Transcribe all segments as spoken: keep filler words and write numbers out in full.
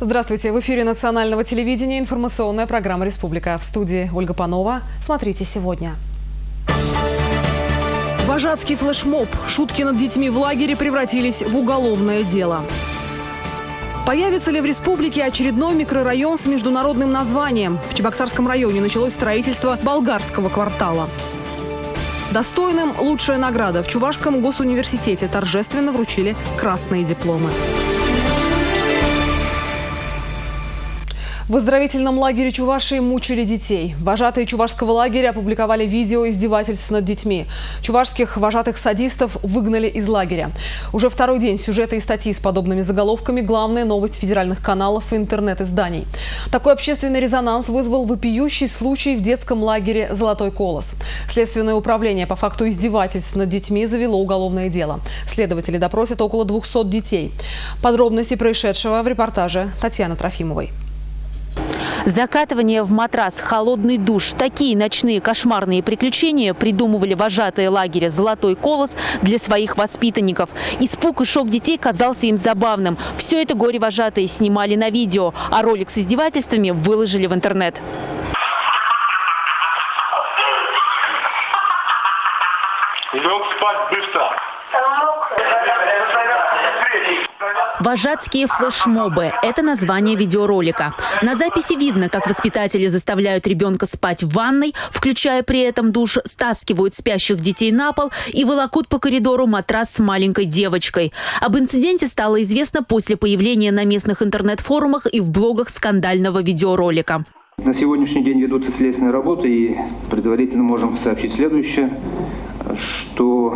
Здравствуйте! В эфире национального телевидения информационная программа «Республика». В студии Ольга Панова. Смотрите сегодня. Вожатский флешмоб. Шутки над детьми в лагере превратились в уголовное дело. Появится ли в республике очередной микрорайон с международным названием? В Чебоксарском районе началось строительство болгарского квартала. Достойным лучшая награда. В Чувашском госуниверситете торжественно вручили красные дипломы. В оздоровительном лагере Чувашии мучили детей. Вожатые чувашского лагеря опубликовали видео издевательств над детьми. Чувашских вожатых садистов выгнали из лагеря. Уже второй день сюжеты и статьи с подобными заголовками – главная новость федеральных каналов и интернет-изданий. Такой общественный резонанс вызвал вопиющий случай в детском лагере «Золотой колос». Следственное управление по факту издевательств над детьми завело уголовное дело. Следователи допросят около двухсот детей. Подробности происшедшего в репортаже Татьяны Трофимовой. Закатывание в матрас, холодный душ. Такие ночные кошмарные приключения придумывали вожатые лагеря «Золотой колос» для своих воспитанников. Испуг и шок детей казался им забавным. Все это горе-вожатые снимали на видео, а ролик с издевательствами выложили в интернет. Лег спать быстро. Вожатские флешмобы – это название видеоролика. На записи видно, как воспитатели заставляют ребенка спать в ванной, включая при этом душ, стаскивают спящих детей на пол и волокут по коридору матрас с маленькой девочкой. Об инциденте стало известно после появления на местных интернет-форумах и в блогах скандального видеоролика. На сегодняшний день ведутся следственные работы, и предварительно можем сообщить следующее, что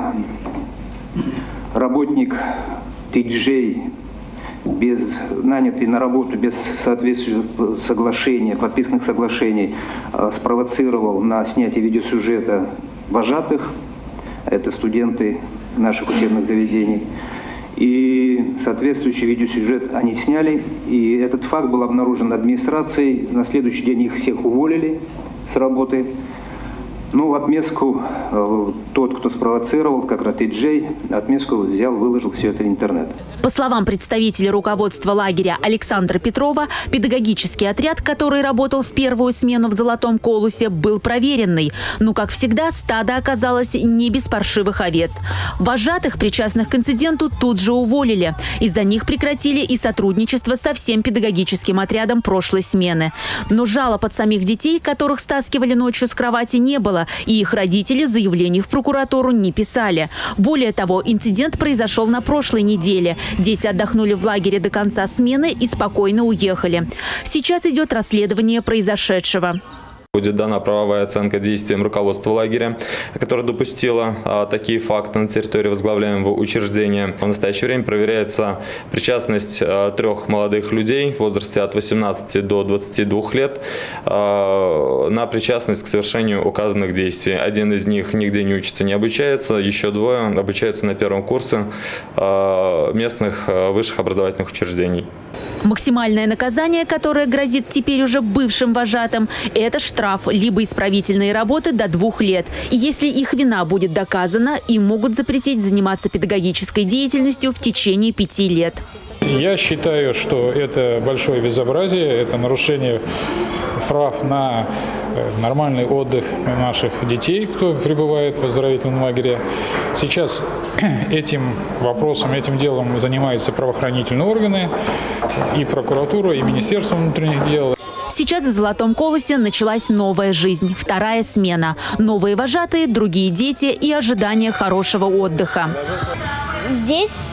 работник Ти-Джей, без нанятый на работу без соответствующего соглашения, подписанных соглашений, спровоцировал на снятие видеосюжета вожатых. Это студенты наших учебных заведений. И соответствующий видеосюжет они сняли. И этот факт был обнаружен администрацией. На следующий день их всех уволили с работы. Ну, в отместку тот, кто спровоцировал, как раз Ти-Джей, отместку взял, выложил все это в интернет. По словам представителя руководства лагеря Александра Петрова, педагогический отряд, который работал в первую смену в «Золотом колосе», был проверенный. Но, как всегда, стадо оказалось не без паршивых овец. Вожатых, причастных к инциденту, тут же уволили. Из-за них прекратили и сотрудничество со всем педагогическим отрядом прошлой смены. Но жалоб от самих детей, которых стаскивали ночью с кровати, не было. И их родители заявлений в прокуратуру не писали. Более того, инцидент произошел на прошлой неделе. Дети отдохнули в лагере до конца смены и спокойно уехали. Сейчас идет расследование произошедшего. Будет дана правовая оценка действиям руководства лагеря, которое допустило а, такие факты на территории возглавляемого учреждения. В настоящее время проверяется причастность а, трех молодых людей в возрасте от восемнадцати до двадцати двух лет а, на причастность к совершению указанных действий. Один из них нигде не учится, не обучается, еще двое обучаются на первом курсе а, местных а, высших образовательных учреждений. Максимальное наказание, которое грозит теперь уже бывшим вожатым, это штраф, либо исправительные работы до двух лет. И если их вина будет доказана, им могут запретить заниматься педагогической деятельностью в течение пяти лет. Я считаю, что это большое безобразие, это нарушение прав на нормальный отдых наших детей, кто пребывает в оздоровительном лагере. Сейчас этим вопросом, этим делом занимаются правоохранительные органы, и прокуратура, и Министерство внутренних дел. Сейчас в «Золотом колосе» началась новая жизнь, вторая смена. Новые вожатые, другие дети и ожидание хорошего отдыха. Здесь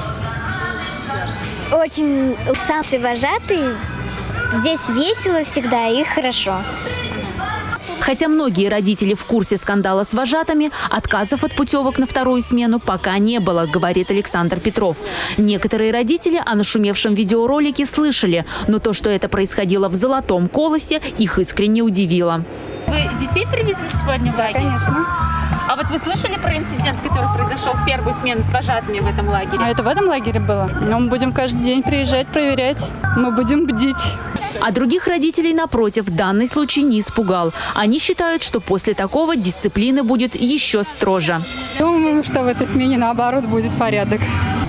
очень самые вожатые, здесь весело всегда и хорошо. Хотя многие родители в курсе скандала с вожатыми, отказов от путевок на вторую смену пока не было, говорит Александр Петров. Некоторые родители о нашумевшем видеоролике слышали, но то, что это происходило в «Золотом колосе», их искренне удивило. Вы детей привезли сегодня в лагерь? Конечно. А вот вы слышали про инцидент, который произошел в первую смену с вожатыми в этом лагере? А это в этом лагере было? Но мы будем каждый день приезжать, проверять. Мы будем бдить. А других родителей, напротив, данный случай не испугал. Они считают, что после такого дисциплина будет еще строже. Думаю, что в этой смене, наоборот, будет порядок.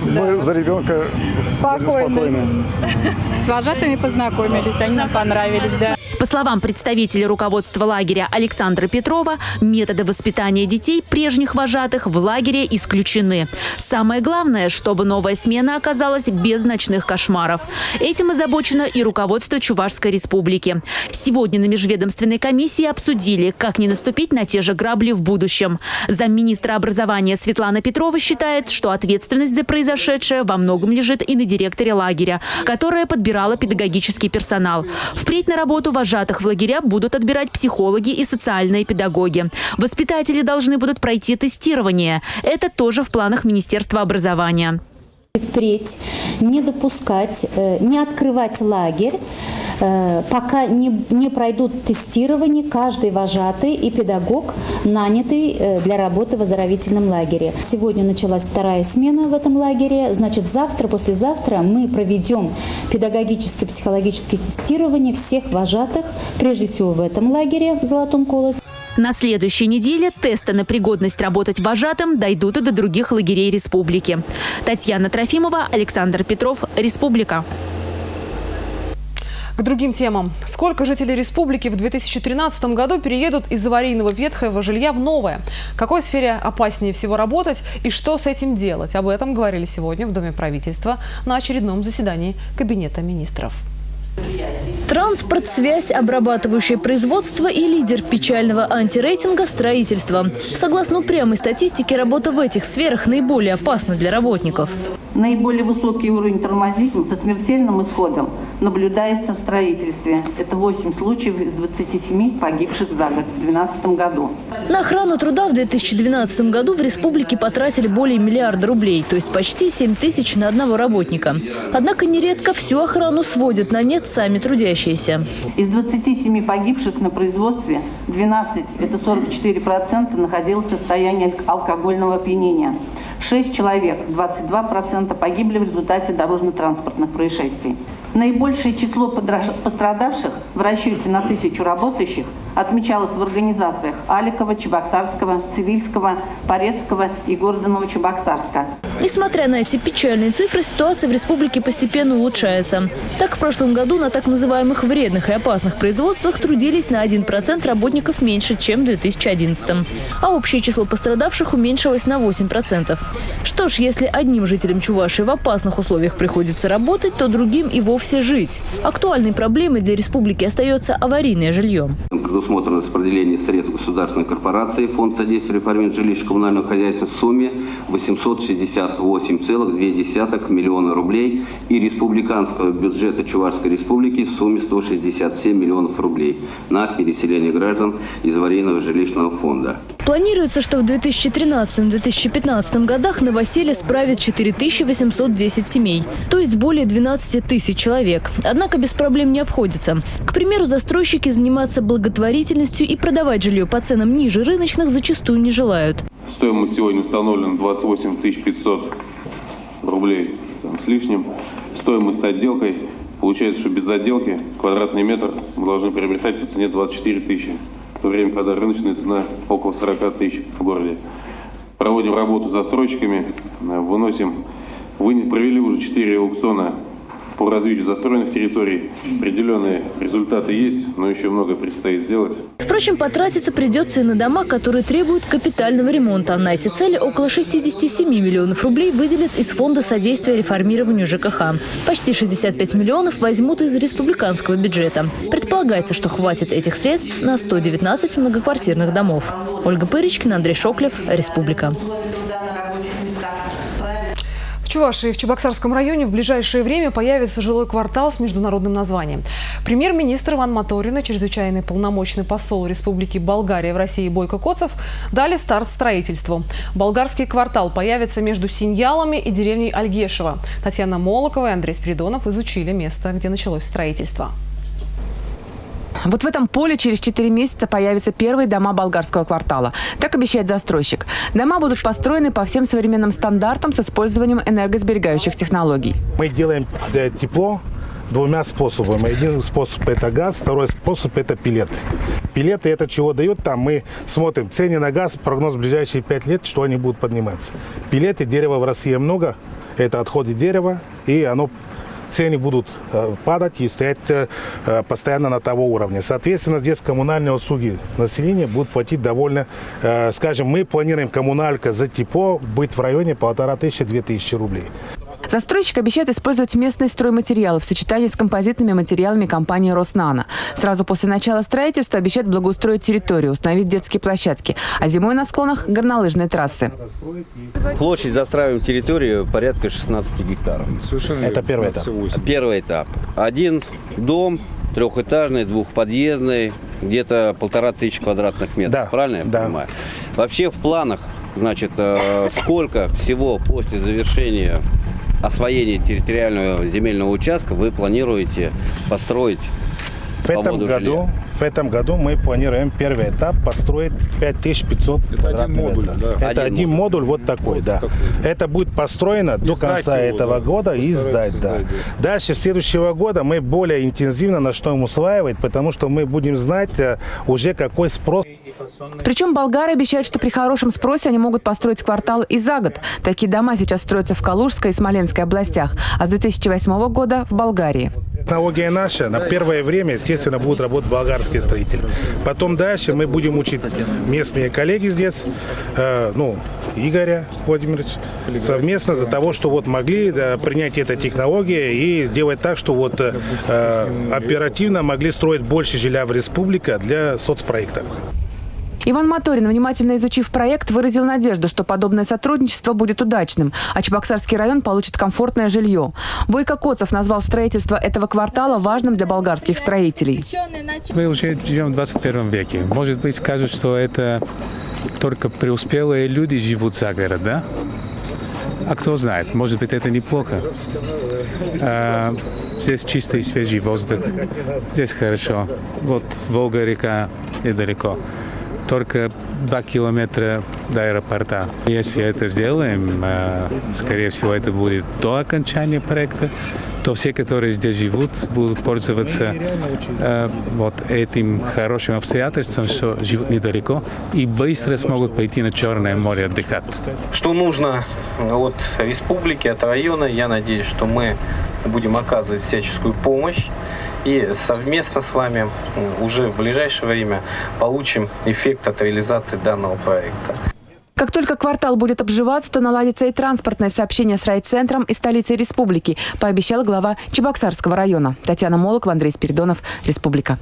Мы да. за ребенка спокойны. С вожатыми познакомились, они нам понравились, да. По словам представителя руководства лагеря Александра Петрова, методы воспитания детей прежних вожатых в лагере исключены. Самое главное, чтобы новая смена оказалась без ночных кошмаров. Этим озабочено и руководство Чувашской республики. Сегодня на межведомственной комиссии обсудили, как не наступить на те же грабли в будущем. Замминистра образования Светлана Петрова считает, что ответственность за произошедшее во многом лежит и на директоре лагеря, которая подбирала педагогический персонал. Впредь на работу вожатых в лагеря будут отбирать психологи и социальные педагоги. Воспитатели должны будут пройти тестирование. Это тоже в планах Министерства образования. Впредь не допускать, не открывать лагерь, пока не, не пройдут тестирование каждый вожатый и педагог, нанятый для работы в оздоровительном лагере. Сегодня началась вторая смена в этом лагере. Значит, завтра, послезавтра мы проведем педагогическое, психологическое тестирование всех вожатых, прежде всего в этом лагере в Золотом Колосе. На следующей неделе тесты на пригодность работать вожатым дойдут и до других лагерей республики. Татьяна Трофимова, Александр Петров, Республика. К другим темам. Сколько жителей республики в две тысячи тринадцатом году переедут из аварийного ветхого жилья в новое? В какой сфере опаснее всего работать и что с этим делать? Об этом говорили сегодня в Доме правительства на очередном заседании Кабинета министров. Транспорт, связь, обрабатывающее производство и лидер печального антирейтинга – строительство. Согласно упрямой статистике, работа в этих сферах наиболее опасна для работников. Наиболее высокий уровень травматизма со смертельным исходом наблюдается в строительстве. Это восемь случаев из двадцати семи погибших за год в две тысячи двенадцатом году. На охрану труда в две тысячи двенадцатом году в республике потратили более миллиарда рублей, то есть почти семь тысяч на одного работника. Однако нередко всю охрану сводят на нет сами трудящиеся. Из двадцати семи погибших на производстве двенадцать, это сорок четыре процента, находилось в состоянии алкогольного опьянения. шесть человек, двадцать два процента, погибли в результате дорожно-транспортных происшествий. Наибольшее число пострадавших в расчете на тысячу работающих отмечалось в организациях Аликова, Чебоксарского, Цивильского, Порецкого и города Новочебоксарска. Несмотря на эти печальные цифры, ситуация в республике постепенно улучшается. Так, в прошлом году на так называемых вредных и опасных производствах трудились на один процент работников меньше, чем в две тысячи одиннадцатом. А общее число пострадавших уменьшилось на восемь процентов. Что ж, если одним жителям Чувашии в опасных условиях приходится работать, то другим и вовсе жить. Актуальной проблемой для республики остается аварийное жилье. Предусмотрено распределение средств государственной корпорации Фонд содействия реформирования жилищно-коммунального хозяйства в сумме восемьсот шестьдесят восемь целых две десятых миллиона рублей и республиканского бюджета Чувашской республики в сумме сто шестьдесят семь миллионов рублей на переселение граждан из аварийного жилищного фонда. Планируется, что в две тысячи тринадцатом — две тысячи пятнадцатом годах новоселье справит четыре тысячи восемьсот десять семей, то есть более двенадцати тысяч человек. Однако без проблем не обходится. К примеру, застройщики заниматься благотворительностью и продавать жилье по ценам ниже рыночных зачастую не желают. Стоимость сегодня установлена двадцать восемь тысяч пятьсот рублей там, с лишним. Стоимость с отделкой. Получается, что без отделки квадратный метр мы должны приобретать по цене двадцать четыре тысячи. В то время, когда рыночная цена около сорока тысяч в городе. Проводим работу с застройщиками, выносим, вы провели уже четыре аукциона по развитию застроенных территорий. Определенные результаты есть, но еще много предстоит сделать. Впрочем, потратиться придется и на дома, которые требуют капитального ремонта. На эти цели около шестидесяти семи миллионов рублей выделят из Фонда содействия реформированию ЖКХ. Почти шестьдесят пять миллионов возьмут из республиканского бюджета. Предполагается, что хватит этих средств на сто девятнадцать многоквартирных домов. Ольга Пырочкина, Андрей Шоклев, Республика. В Чувашии в Чебоксарском районе в ближайшее время появится жилой квартал с международным названием. Премьер-министр Иван Моторин и чрезвычайный полномочный посол Республики Болгария в России Бойко Коцев дали старт строительству. Болгарский квартал появится между Синьялами и деревней Альгешево. Татьяна Молокова и Андрей Спиридонов изучили место, где началось строительство. Вот в этом поле через четыре месяца появятся первые дома болгарского квартала. Так обещает застройщик. Дома будут построены по всем современным стандартам с использованием энергосберегающих технологий. Мы делаем тепло двумя способами. Один способ – это газ, второй способ – это пилеты. Пилеты – это чего дают там? Мы смотрим цены на газ, прогноз в ближайшие пять лет, что они будут подниматься. Пилеты, дерева в России много. это отходы дерева, и оно цены будут падать и стоять постоянно на того уровня. Соответственно, здесь коммунальные услуги населения будут платить довольно, скажем, мы планируем коммуналька за тепло быть в районе полтора тысячи — две тысячи рублей. Застройщик обещает использовать местные стройматериалы в сочетании с композитными материалами компании «Роснано». Сразу после начала строительства обещает благоустроить территорию, установить детские площадки, а зимой на склонах – горнолыжные трассы. Площадь застраиваем территорию порядка шестнадцати гектаров. Это первый этап. Первый этап. Один дом, трехэтажный, двухподъездный, где-то полтора тысячи квадратных метров. Да. Правильно я да. понимаю? Вообще в планах, значит, сколько всего после завершения освоения территориального земельного участка вы планируете построить? В этом, году, в этом году мы планируем первый этап построить пять тысяч пятьсот квадратных метров. Да. Это один, один модуль, модуль вот такой, вот да. Такой. Это будет построено и до конца его, этого да. года и сдать, да. Сдать, да. Дальше, с следующего года мы более интенсивно начнем усваивать, потому что мы будем знать уже какой спрос. Причем болгары обещают, что при хорошем спросе они могут построить квартал и за год. Такие дома сейчас строятся в Калужской и Смоленской областях, а с две тысячи восьмого года в Болгарии. Технология наша. На первое время, естественно, будут работать болгарские строители. Потом дальше мы будем учить местные коллеги здесь, э, ну, Игоря Владимировича, совместно за того, что вот могли да, принять эту технологию и сделать так, что вот э, оперативно могли строить больше жилья в республике для соцпроектов. Иван Моторин, внимательно изучив проект, выразил надежду, что подобное сотрудничество будет удачным, а Чебоксарский район получит комфортное жилье. Бойко Коцев назвал строительство этого квартала важным для болгарских строителей. Мы уже живем в двадцать первом веке. Может быть, скажут, что это только преуспелые люди живут за город, да? А кто знает, может быть, это неплохо. А, здесь чистый свежий воздух, здесь хорошо. Вот Волга-река недалеко. Только два километра до аэропорта. Если это сделаем, скорее всего, это будет до окончания проекта, то все, которые здесь живут, будут пользоваться э, вот этим хорошим обстоятельством, что живут недалеко и быстро смогут пойти на Черное море отдыхать. Что нужно от республики, от района, я надеюсь, что мы будем оказывать всяческую помощь. И совместно с вами уже в ближайшее время получим эффект от реализации данного проекта. Как только квартал будет обживаться, то наладится и транспортное сообщение с райцентром и столицей республики, пообещал глава Чебоксарского района. Татьяна Молокова, Андрей Спиридонов, Республика.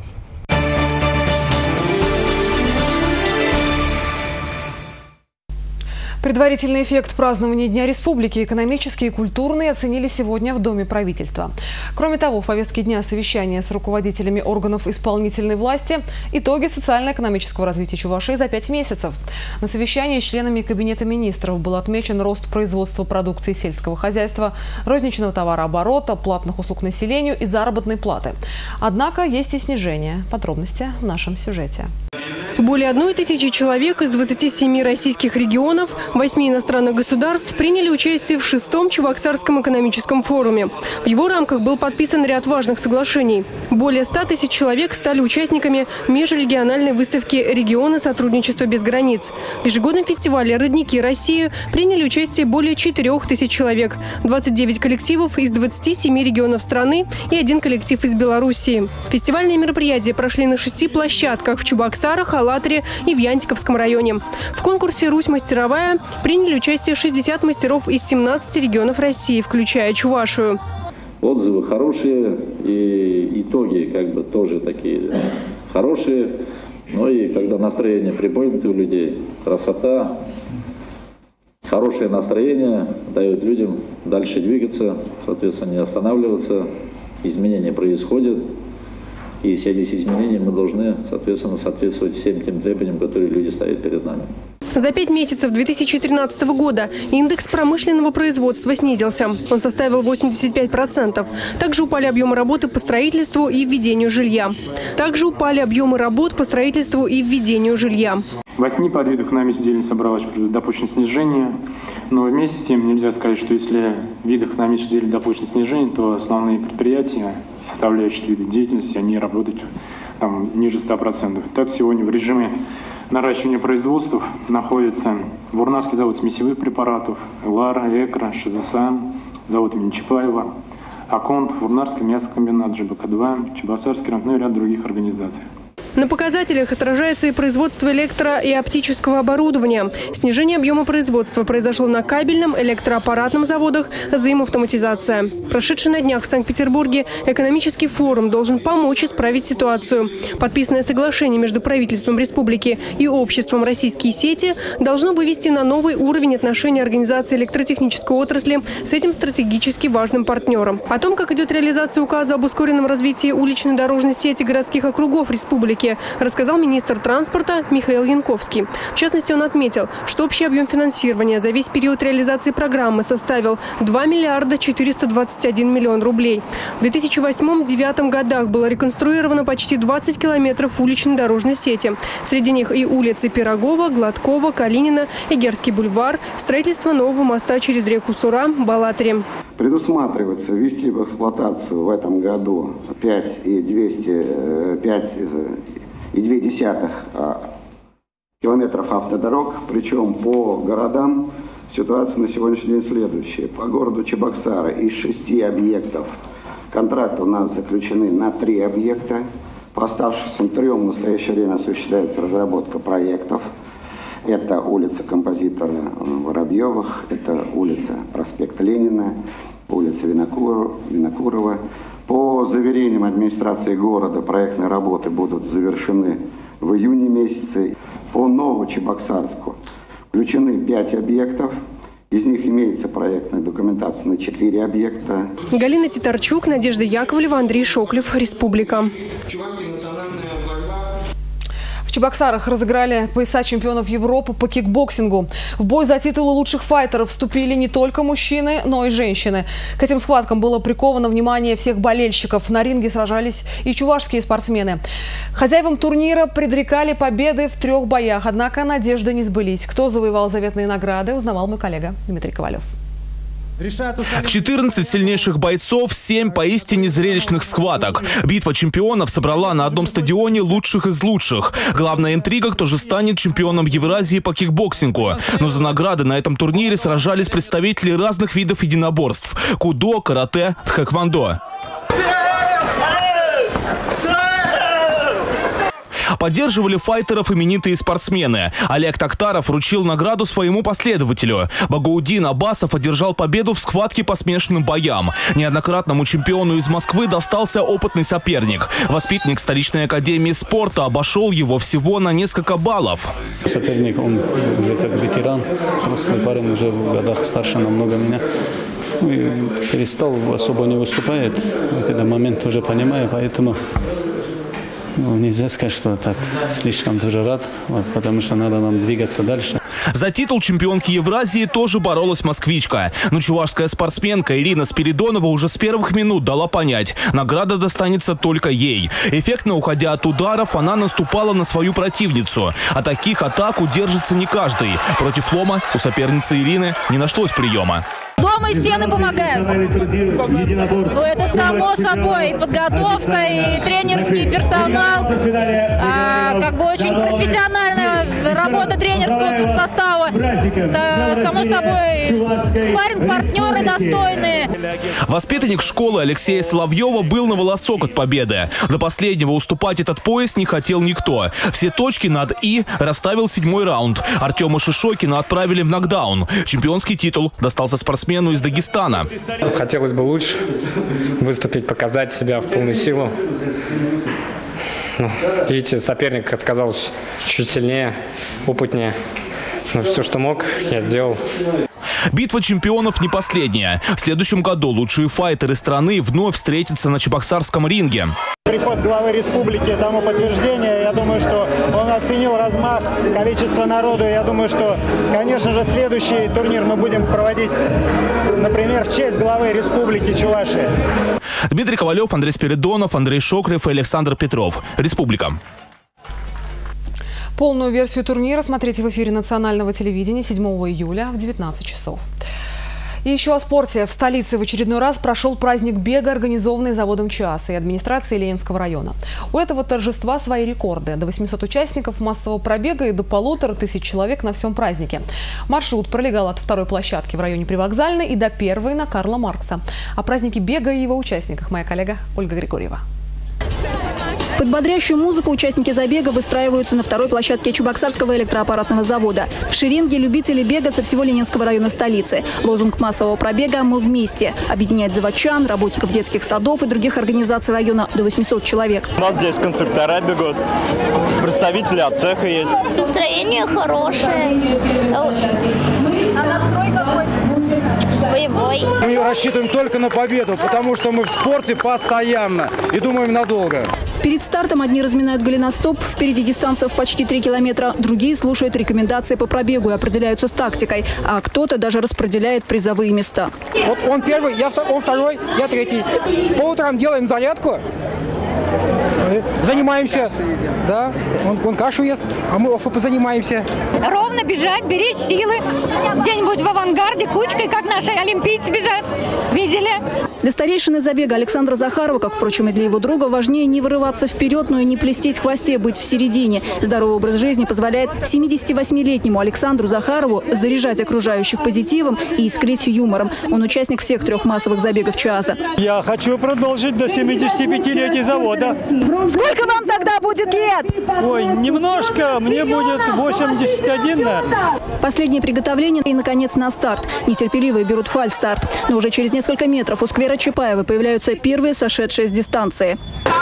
Предварительный эффект празднования Дня Республики экономический и культурный оценили сегодня в Доме правительства. Кроме того, в повестке дня совещания с руководителями органов исполнительной власти итоги социально-экономического развития Чувашии за пять месяцев. На совещании с членами Кабинета министров был отмечен рост производства продукции сельского хозяйства, розничного товарооборота, платных услуг населению и заработной платы. Однако есть и снижение. Подробности в нашем сюжете. Более одной тысячи человек из двадцати семи российских регионов, восьми иностранных государств приняли участие в шестом Чебоксарском экономическом форуме. В его рамках был подписан ряд важных соглашений. Более ста тысяч человек стали участниками межрегиональной выставки «Регионы сотрудничества без границ». В ежегодном фестивале «Родники России» приняли участие более четырёх тысяч человек, двадцать девять коллективов из двадцати семи регионов страны и один коллектив из Белоруссии. Фестивальные мероприятия прошли на шести площадках в Чебоксарах, Алатыре и в Янтиковском районе. В конкурсе «Русь мастеровая» приняли участие шестьдесят мастеров из семнадцати регионов России, включая Чувашию. Отзывы хорошие и итоги как бы тоже такие хорошие. Ну и когда настроение приподнято у людей, красота, хорошее настроение дает людям дальше двигаться, соответственно, не останавливаться. Изменения происходят. И в связи с изменением мы должны, соответственно, соответствовать всем тем требованиям, которые люди ставят перед нами. За пять месяцев две тысячи тринадцатого года индекс промышленного производства снизился. Он составил восемьдесят пять процентов. Также упали объемы работы по строительству и введению жилья. Также упали объемы работ по строительству и введению жилья. В восьми подвидах экономической деятельности собралось допущено снижение. Но вместе с тем нельзя сказать, что если в видах экономической деятельности допущено снижение, то основные предприятия, составляющие виды деятельности, они работают там, ниже ста процентов. Так, сегодня в режиме наращивания производств находятся Бурнарский завод смесевых препаратов, Лара, Экра, Шизасан, завод имени Чапаева, Аконт, Бурнарский мясокомбинат, Джи Бэ Ка два, Чебоксарский рынок, ну и ряд других организаций. На показателях отражается и производство электро- и оптического оборудования. Снижение объема производства произошло на кабельном, электроаппаратном заводах, взаимоавтоматизация. Прошедший на днях в Санкт-Петербурге экономический форум должен помочь исправить ситуацию. Подписанное соглашение между правительством республики и обществом «Российские сети» должно вывести на новый уровень отношения организации электротехнической отрасли с этим стратегически важным партнером. О том, как идет реализация указа об ускоренном развитии уличной дорожной сети городских округов республики, рассказал министр транспорта Михаил Янковский. В частности, он отметил, что общий объем финансирования за весь период реализации программы составил два миллиарда четыреста двадцать один миллион рублей. В две тысячи восьмом — две тысячи девятом годах было реконструировано почти двадцать километров уличной дорожной сети. Среди них и улицы Пирогова, Гладкова, Калинина, Игерский бульвар, строительство нового моста через реку Сура, Балатри. Предусматривается ввести в эксплуатацию в этом году пять и две десятых километров автодорог. Причем по городам ситуация на сегодняшний день следующая. По городу Чебоксары из шести объектов контракты у нас заключены на три объекта. По оставшимся трем в настоящее время осуществляется разработка проектов. Это улица композитора Воробьевых, это улица проспект Ленина, улица Винокурова. По заверениям администрации города проектные работы будут завершены в июне месяце. По Новочебоксарску включены пять объектов. Из них имеется проектная документация на четыре объекта. Галина Титарчук, Надежда Яковлева, Андрей Шоклев, Республика. В Чебоксарах разыграли пояса чемпионов Европы по кикбоксингу. В бой за титулы лучших файтеров вступили не только мужчины, но и женщины. К этим схваткам было приковано внимание всех болельщиков. На ринге сражались и чувашские спортсмены. Хозяевам турнира предрекали победы в трех боях, однако надежды не сбылись. Кто завоевал заветные награды, узнавал мой коллега Дмитрий Ковалев. четырнадцать сильнейших бойцов, семь поистине зрелищных схваток. Битва чемпионов собрала на одном стадионе лучших из лучших. Главная интрига, кто же станет чемпионом Евразии по кикбоксингу. Но за награды на этом турнире сражались представители разных видов единоборств – кудо, карате, тхэквондо. Поддерживали файтеров именитые спортсмены. Олег Токтаров вручил награду своему последователю. Багаудин Абасов одержал победу в схватке по смешанным боям. Неоднократному чемпиону из Москвы достался опытный соперник. Воспитанник столичной академии спорта обошел его всего на несколько баллов. Соперник, он уже как ветеран, взрослый парень, уже в годах старше намного меня. И перестал, особо не выступает. В этот момент уже понимаю, поэтому... Ну, нельзя сказать, что так слишком тоже рад, вот, потому что надо нам двигаться дальше. За титул чемпионки Евразии тоже боролась москвичка. Но чувашская спортсменка Ирина Спиридонова уже с первых минут дала понять, награда достанется только ей. Эффектно уходя от ударов, она наступала на свою противницу. А таких атак удержится не каждый. Против лома у соперницы Ирины не нашлось приема. Дома и стены помогают. Ну, это само собой. Подготовка и тренерский персонал. А, как бы очень профессиональная работа тренерского состава. Само собой, спарринг-партнеры достойные. Воспитанник школы Алексея Соловьева был на волосок от победы. До последнего уступать этот пояс не хотел никто. Все точки над «и» расставил седьмой раунд. Артема Шишокина отправили в нокдаун. Чемпионский титул достался спортсмену из Дагестана. Хотелось бы лучше выступить, показать себя в полную силу. Ну, видите, соперник оказался чуть сильнее, опытнее. Но все, что мог, я сделал. Битва чемпионов не последняя. В следующем году лучшие файтеры страны вновь встретятся на чебоксарском ринге. Приход главы республики тому подтверждение. Я думаю, что он оценил размах, количество народу. Я думаю, что, конечно же, следующий турнир мы будем проводить, например, в честь главы республики Чувашия. Дмитрий Ковалев, Андрей Спиридонов, Андрей Шоклев и Александр Петров. Республика. Полную версию турнира смотрите в эфире национального телевидения седьмого июля в девятнадцать часов. И еще о спорте. В столице в очередной раз прошел праздник бега, организованный заводом ЧАЭС и администрацией Ленинского района. У этого торжества свои рекорды. До восьмисот участников массового пробега и до полутора тысяч человек на всем празднике. Маршрут пролегал от второй площадки в районе Привокзальной и до первой на Карла Маркса. О празднике бега и его участниках моя коллега Ольга Григорьева. Под бодрящую музыку участники забега выстраиваются на второй площадке Чебоксарского электроаппаратного завода. В шеренге любители бега со всего Ленинского района столицы. Лозунг массового пробега «Мы вместе» объединяет заводчан, работников детских садов и других организаций района до восьмисот человек. У нас здесь конструктора бегут, представители от цеха есть. Настроение хорошее. А настрой какой? Боевой. Мы рассчитываем только на победу, потому что мы в спорте постоянно и думаем надолго. Перед стартом одни разминают голеностоп, впереди дистанция в почти три километра, другие слушают рекомендации по пробегу и определяются с тактикой, а кто-то даже распределяет призовые места. Вот он первый, я он второй, я третий. По утрам делаем зарядку, занимаемся, да, он, он кашу ест, а мы позанимаемся. Ровно бежать, беречь силы, где-нибудь в авангарде кучкой, как наши олимпийцы бежат, видели? Для старейшины забега Александра Захарова, как, впрочем, и для его друга, важнее не вырываться вперед, но и не плестись в хвосте, быть в середине. Здоровый образ жизни позволяет семидесятивосьмилетнему Александру Захарову заряжать окружающих позитивом и искрить юмором. Он участник всех трех массовых забегов ЧАЭСа. Я хочу продолжить до семидесятипятилетия завода. Сколько вам тогда будет лет? Ой, немножко, мне будет восемьдесят один, наверное. Последнее приготовление и, наконец, на старт. Нетерпеливые берут фальстарт. Но уже через несколько метров у сквера Чапаева появляются первые сошедшие с дистанции.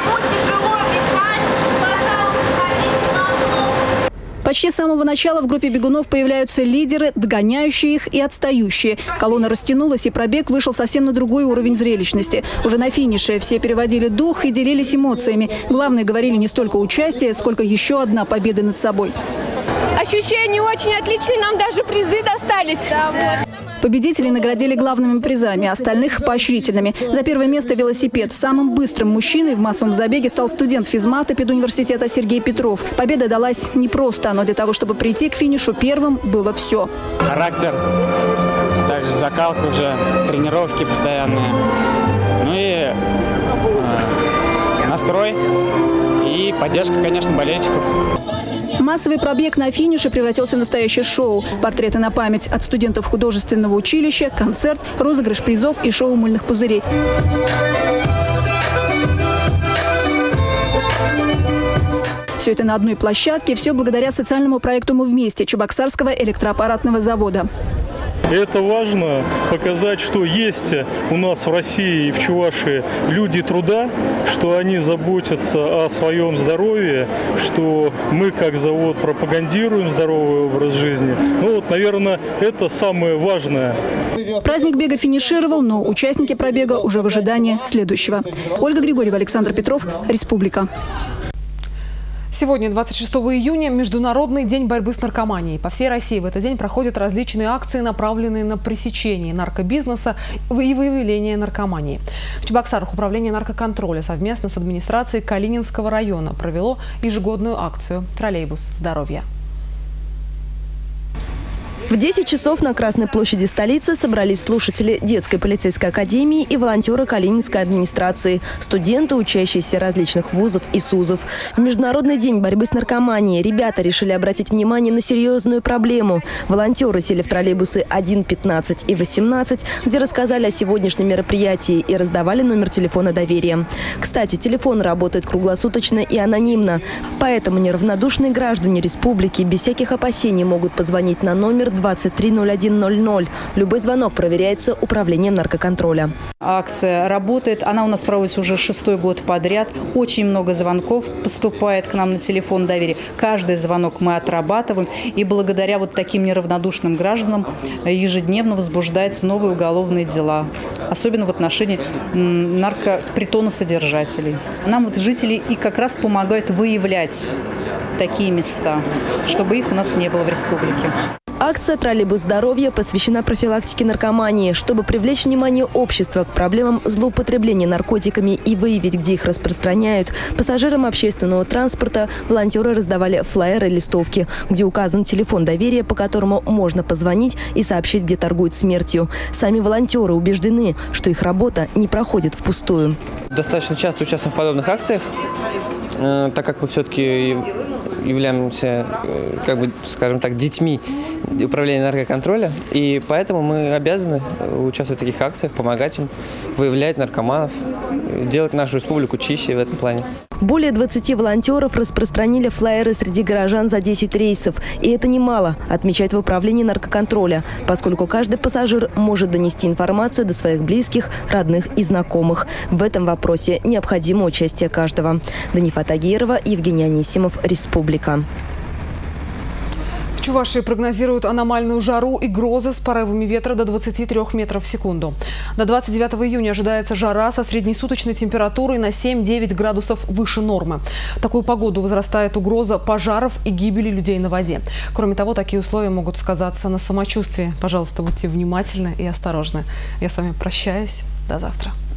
Почти с самого начала в группе бегунов появляются лидеры, догоняющие их и отстающие. Колонна растянулась, и пробег вышел совсем на другой уровень зрелищности. Уже на финише все переводили дух и делились эмоциями. Главное, говорили не столько участие, сколько еще одна победа над собой. Ощущения очень отличные, нам даже призы достались. Да, вот. Победителей наградили главными призами, остальных – поощрительными. За первое место велосипед. Самым быстрым мужчиной в массовом забеге стал студент физмата педуниверситета Сергей Петров. Победа далась непросто, но для того, чтобы прийти к финишу первым, было все. Характер, также закалка уже, тренировки постоянные, ну и э, настрой и поддержка, конечно, болельщиков. Массовый пробег на финише превратился в настоящее шоу. Портреты на память от студентов художественного училища, концерт, розыгрыш призов и шоу мыльных пузырей. Все это на одной площадке, все благодаря социальному проекту «Мы вместе» Чебоксарского электроаппаратного завода. Это важно показать, что есть у нас в России и в Чувашии люди труда, что они заботятся о своем здоровье, что мы как завод пропагандируем здоровый образ жизни. Ну вот, наверное, это самое важное. Праздник бега финишировал, но участники пробега уже в ожидании следующего. Ольга Григорьева, Александр Петров, Республика. Сегодня, двадцать шестого июня, Международный день борьбы с наркоманией. По всей России в этот день проходят различные акции, направленные на пресечение наркобизнеса и выявление наркомании. В Чебоксарах управление наркоконтроля совместно с администрацией Калининского района провело ежегодную акцию «Троллейбус здоровья». В десять часов на Красной площади столицы собрались слушатели детской полицейской академии и волонтеры Калининской администрации, студенты, учащиеся различных вузов и СУЗов. В Международный день борьбы с наркоманией ребята решили обратить внимание на серьезную проблему. Волонтеры сели в троллейбусы один, пятнадцать и восемнадцать, где рассказали о сегодняшнем мероприятии и раздавали номер телефона доверия. Кстати, телефон работает круглосуточно и анонимно, поэтому неравнодушные граждане республики без всяких опасений могут позвонить на номер двадцать три ноль один ноль ноль. Любой звонок проверяется управлением наркоконтроля. Акция работает. Она у нас проводится уже шестой год подряд. Очень много звонков поступает к нам на телефон доверия. Каждый звонок мы отрабатываем. И благодаря вот таким неравнодушным гражданам ежедневно возбуждаются новые уголовные дела. Особенно в отношении наркопритоносодержателей. Нам вот жители и как раз помогают выявлять такие места, чтобы их у нас не было в республике. Акция «Троллейбус здоровья» посвящена профилактике наркомании. Чтобы привлечь внимание общества к проблемам злоупотребления наркотиками и выявить, где их распространяют, пассажирам общественного транспорта волонтеры раздавали флаеры и листовки, где указан телефон доверия, по которому можно позвонить и сообщить, где торгуют смертью. Сами волонтеры убеждены, что их работа не проходит впустую. Достаточно часто участвуем в подобных акциях, э, так как мы все-таки являемся, э, как бы, скажем так, детьми управления наркоконтроля, и поэтому мы обязаны участвовать в таких акциях, помогать им выявлять наркоманов, делать нашу республику чище в этом плане. Более двадцати волонтеров распространили флаеры среди горожан за десять рейсов. И это немало, отмечают в управлении наркоконтроля, поскольку каждый пассажир может донести информацию до своих близких, родных и знакомых. В этом вопросе необходимо участие каждого. Данифа Тагирова, Евгений Анисимов, Республика. В Чувашии прогнозируют аномальную жару и грозы с порывами ветра до двадцати трёх метров в секунду. До двадцать девятого июня ожидается жара со среднесуточной температурой на семь-девять градусов выше нормы. В такую погоду возрастает угроза пожаров и гибели людей на воде. Кроме того, такие условия могут сказаться на самочувствии. Пожалуйста, будьте внимательны и осторожны. Я с вами прощаюсь. До завтра.